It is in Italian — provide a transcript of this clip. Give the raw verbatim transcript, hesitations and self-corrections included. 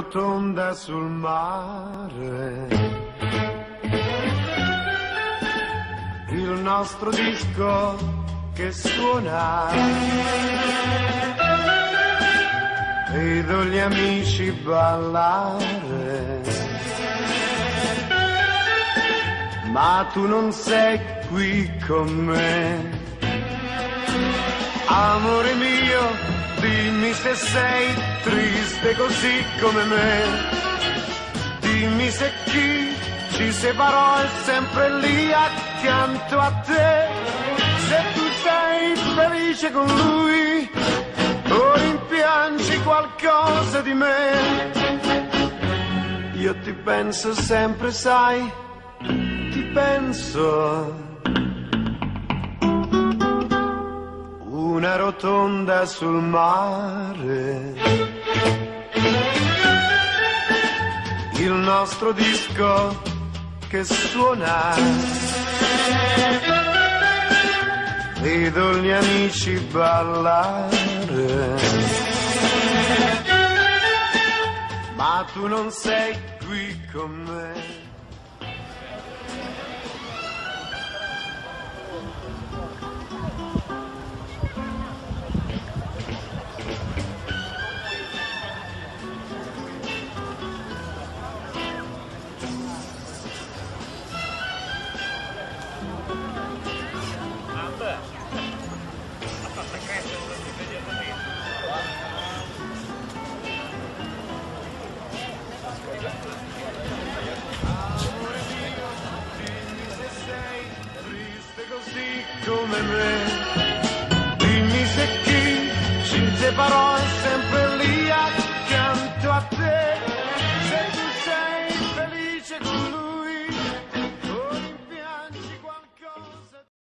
rotonda sul mare, il nostro disco che suona, vedo gli amici ballare, ma tu non sei qui con me. Amore mio, dimmi se sei triste così come me, dimmi se chi ci separò è sempre lì accanto a te, se tu sei felice con lui o rimpiangi qualcosa di me. Io ti penso sempre, sai, ti penso. Una rotonda sul mare, il nostro disco che suona, vedo gli amici ballare, ma tu non sei qui con me. Come me, dimmi se chi ci separò è sempre lì a